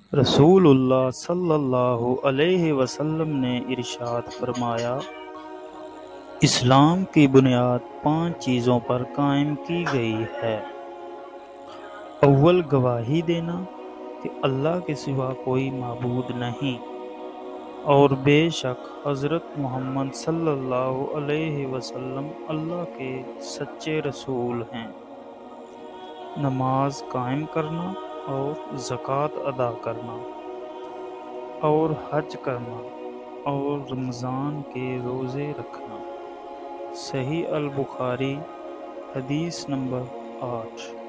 रसूलुल्लाह सल्लल्लाहु अलैहि वसल्लम ने इरशाद फरमाया, इस्लाम की बुनियाद 5 चीज़ों पर कायम की गई है। अव्वल गवाही देना कि अल्लाह के सिवा कोई माबूद नहीं और बेशक हज़रत मोहम्मद सल्लल्लाहु अलैहि वसल्लम अल्लाह के सच्चे रसूल हैं। नमाज कायम करना और ज़कात अदा करना और हज करना और रमज़ान के रोज़े रखना। सही अल बुखारी हदीस नंबर 8।